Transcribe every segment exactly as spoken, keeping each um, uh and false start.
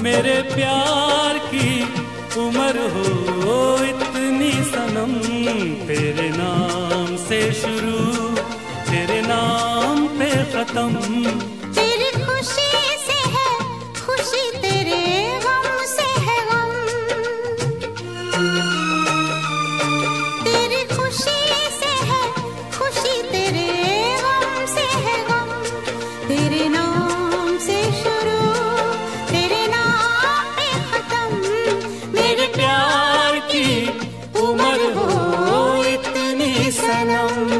मेरे प्यार की उम्र हो इतनी सनम, तेरे नाम से शुरू तेरे नाम पे खत्म। तेरी खुशी से है खुशी, तेरे गम से है गम। तेरी खुशी से है खुशी, तेरे गम से है गम। तेरे नाम से शुरू तेरे नाम पे खत्म। मेरे प्यार की उम्र हो इतनी सनम।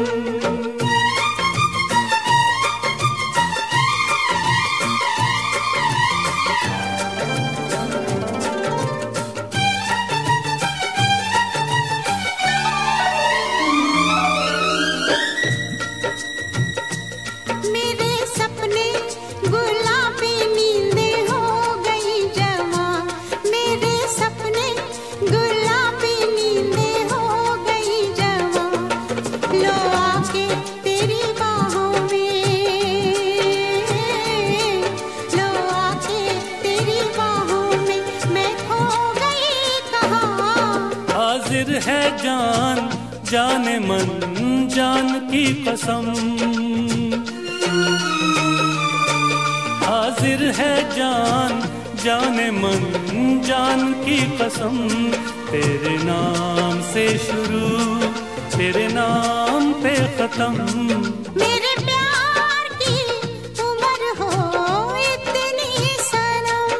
हाजिर है जान जाने मन जान की कसम, हाजिर है जान जाने मन जान की कसम। तेरे नाम से शुरू तेरे नाम पे खत्म। मेरे प्यार की उम्र हो इतनी सनम।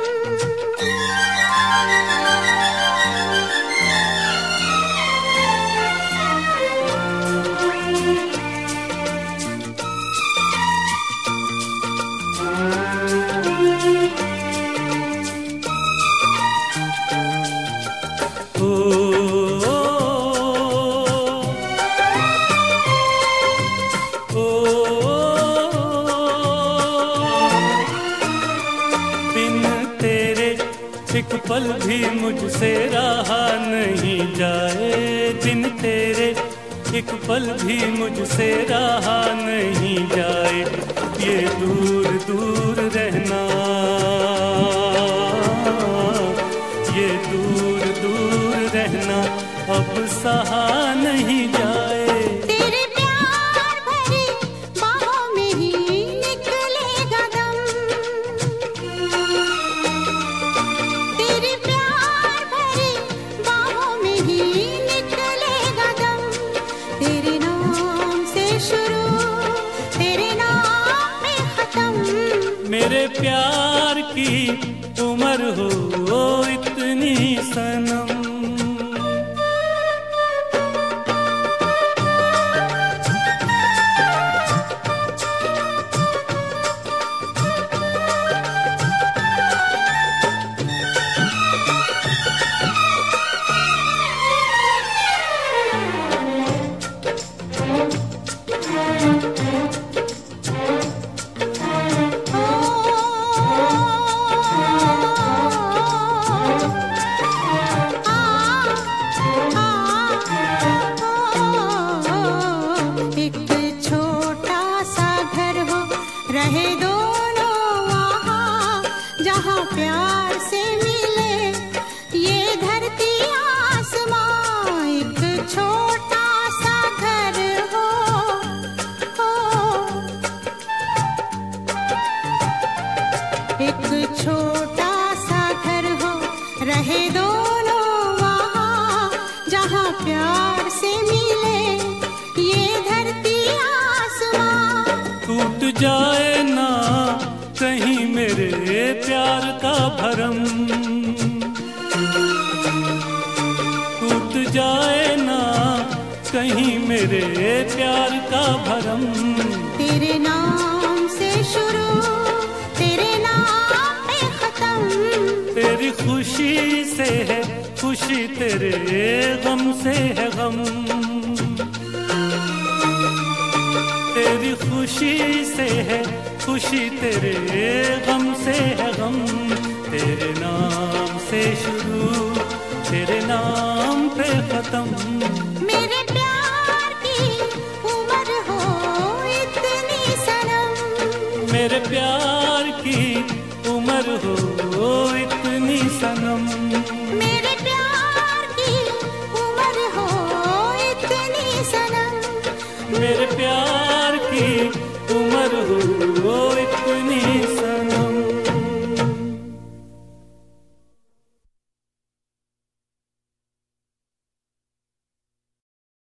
एक पल भी मुझसे रहा नहीं जाए, दिन तेरे एक पल भी मुझसे रहा नहीं जाए। ये दूर दूर रहना, ये दूर दूर रहना अब सहा नहीं जाए। मेरे प्यार की उम्र हो इतनी सनम। रहे दोनों वहाँ जहाँ प्यार से मिले ये धरती आसमां। एक छोटा सा घर हो, हो एक छोटा सा घर हो, रहे दोनों वहाँ जहाँ प्यार से मिले ये धरती आसमां। टूट जाए ना कहीं मेरे प्यार का भरम, टूट जाए ना कहीं मेरे प्यार का भरम। तेरे नाम से शुरू तेरे नाम पे खत्म। तेरी खुशी से है खुशी, तेरे गम से है गम। तेरी खुशी से है खुशी, तेरे गम से है गम। तेरे नाम से शुरू तेरे नाम पे खत्म। मेरे प्यार की उम्र हो इतनी सनम। मेरे प्यार की उम्र हो इतनी सनम। मेरे प्यार की उम्र हो इतनी सनम, मेरे प्यार